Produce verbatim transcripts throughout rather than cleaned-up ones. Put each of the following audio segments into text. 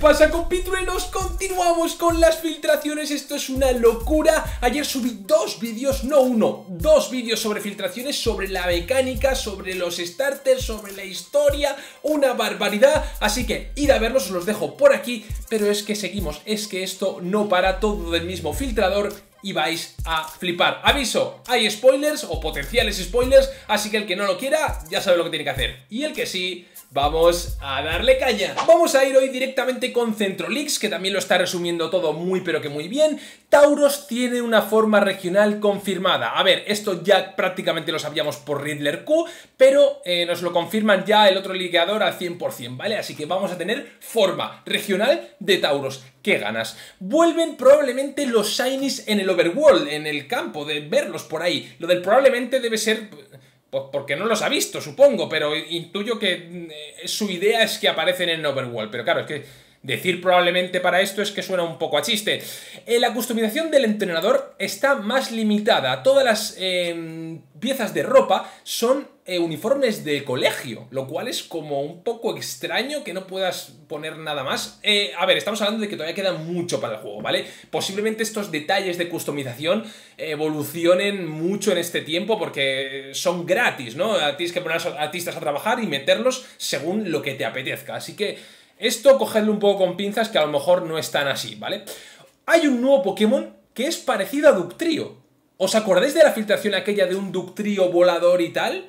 pasa, compitruenos? Continuamos con las filtraciones. Esto es una locura. Ayer subí dos vídeos, no uno, dos vídeos sobre filtraciones, sobre la mecánica, sobre los starters, sobre la historia. Una barbaridad. Así que id a verlos, os los dejo por aquí. Pero es que seguimos, es que esto no para, todo del mismo filtrador y vais a flipar. Aviso, hay spoilers o potenciales spoilers, así que el que no lo quiera ya sabe lo que tiene que hacer. Y el que sí, vamos a darle caña. Vamos a ir hoy directamente con Centrolix, que también lo está resumiendo todo muy pero que muy bien. Tauros tiene una forma regional confirmada. A ver, esto ya prácticamente lo sabíamos por Riddler Q, pero eh, nos lo confirman ya el otro liqueador al cien por cien, ¿vale? Así que vamos a tener forma regional de Tauros. ¡Qué ganas! Vuelven probablemente los Shinies en el Overworld, en el campo, de verlos por ahí. Lo del probablemente debe ser... pues porque no los ha visto, supongo, pero intuyo que eh, su idea es que aparecen en Overworld. Pero claro, es que decir probablemente para esto es que suena un poco a chiste. Eh, la customización del entrenador está más limitada. Todas las eh, piezas de ropa son eh, uniformes de colegio, lo cual es como un poco extraño que no puedas poner nada más. Eh, a ver, estamos hablando de que todavía queda mucho para el juego, ¿vale? Posiblemente estos detalles de customización evolucionen mucho en este tiempo porque son gratis, ¿no? Tienes que poner a los artistas a trabajar y meterlos según lo que te apetezca. Así que esto cogedlo un poco con pinzas, que a lo mejor no es tan así, ¿vale? Hay un nuevo Pokémon que es parecido a Dugtrio. ¿Os acordáis de la filtración aquella de un Dugtrio volador y tal?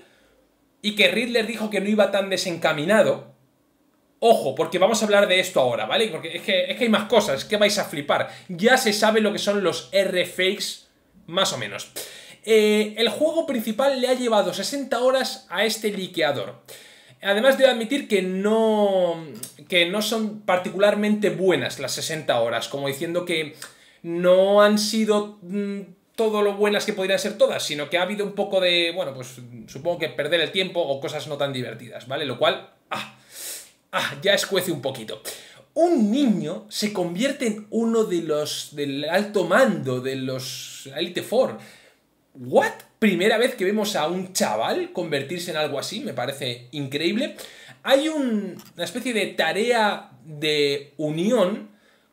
Y que Riddler dijo que no iba tan desencaminado. Ojo, porque vamos a hablar de esto ahora, ¿vale? Porque es que, es que hay más cosas, es que vais a flipar. Ya se sabe lo que son los R-Fakes, más o menos. Eh, el juego principal le ha llevado sesenta horas a este liqueador. Además debo admitir que no, que no son particularmente buenas las sesenta horas, como diciendo que no han sido mmm, todo lo buenas que podrían ser todas, sino que ha habido un poco de, bueno, pues supongo que perder el tiempo o cosas no tan divertidas, ¿vale? Lo cual, ah, ah, ya escuece un poquito. Un niño se convierte en uno de los del alto mando de los Elite Four. ¿What? Primera vez que vemos a un chaval convertirse en algo así, me parece increíble. Hay un, una especie de tarea de unión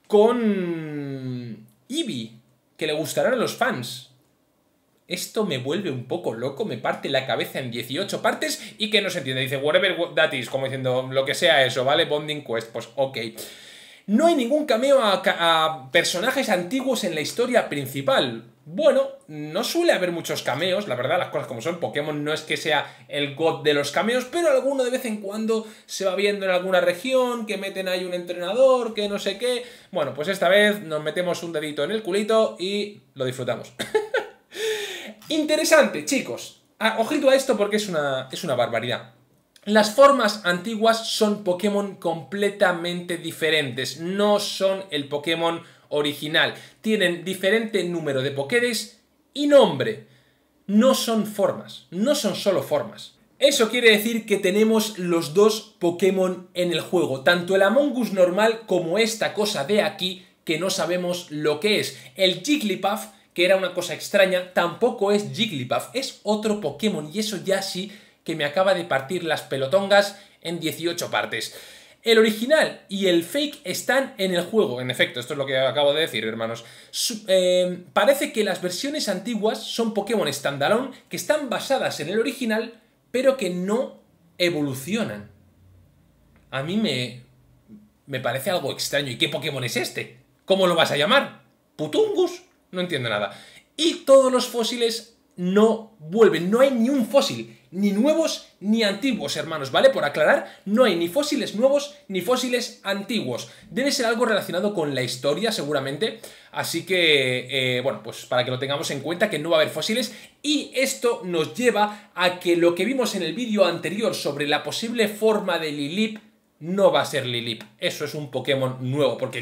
con Eevee, que le gustarán a los fans. Esto me vuelve un poco loco, me parte la cabeza en dieciocho partes y que no se entiende. Dice, whatever that is, como diciendo, lo que sea eso, ¿vale? Bonding Quest, pues ok. No hay ningún cameo a, a personajes antiguos en la historia principal. Bueno, no suele haber muchos cameos, la verdad, las cosas como son. Pokémon no es que sea el god de los cameos, pero alguno de vez en cuando se va viendo en alguna región, que meten ahí un entrenador, que no sé qué. Bueno, pues esta vez nos metemos un dedito en el culito y lo disfrutamos. Interesante, chicos. Ah, ojito a esto porque es una, es una barbaridad. Las formas antiguas son Pokémon completamente diferentes, no son el Pokémon original. Tienen diferente número de Pokédex y nombre. No son formas, no son solo formas. Eso quiere decir que tenemos los dos Pokémon en el juego, tanto el Among Us normal como esta cosa de aquí que no sabemos lo que es. El Jigglypuff, que era una cosa extraña, tampoco es Jigglypuff, es otro Pokémon y eso ya sí que me acaba de partir las pelotongas en dieciocho partes. El original y el fake están en el juego. En efecto, esto es lo que acabo de decir, hermanos. Su, eh, parece que las versiones antiguas son Pokémon standalone que están basadas en el original, pero que no evolucionan. A mí me, me parece algo extraño. ¿Y qué Pokémon es este? ¿Cómo lo vas a llamar? ¿Putungus? No entiendo nada. Y todos los fósiles no vuelven. No hay ni un fósil. Ni nuevos ni antiguos, hermanos, ¿vale? Por aclarar, no hay ni fósiles nuevos ni fósiles antiguos. Debe ser algo relacionado con la historia, seguramente. Así que, eh, bueno, pues para que lo tengamos en cuenta, que no va a haber fósiles. Y esto nos lleva a que lo que vimos en el vídeo anterior sobre la posible forma de Lileep no va a ser Lileep. Eso es un Pokémon nuevo, porque Lileep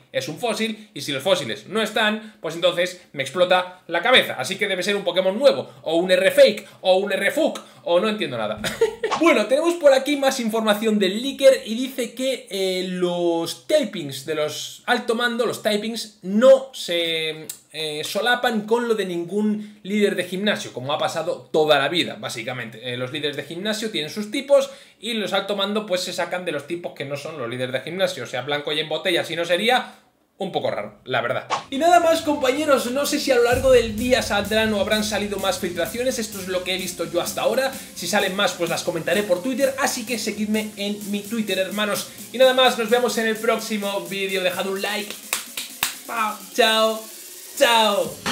es un fósil, y si los fósiles no están, pues entonces me explota la cabeza. Así que debe ser un Pokémon nuevo, o un R-Fake, o un R-Fuck, o no entiendo nada. Bueno, tenemos por aquí más información del leaker y dice que eh, los typings de los alto mando, los typings, no se eh, solapan con lo de ningún líder de gimnasio, como ha pasado toda la vida, básicamente. Eh, los líderes de gimnasio tienen sus tipos y los alto mando pues se sacan de los tipos que no son los líderes de gimnasio. O sea, blanco y en botella, si no sería un poco raro, la verdad. Y nada más, compañeros, no sé si a lo largo del día saldrán o habrán salido más filtraciones. Esto es lo que he visto yo hasta ahora. Si salen más, pues las comentaré por Twitter, así que seguidme en mi Twitter, hermanos. Y nada más, nos vemos en el próximo vídeo. Dejad un like. Chao, chao.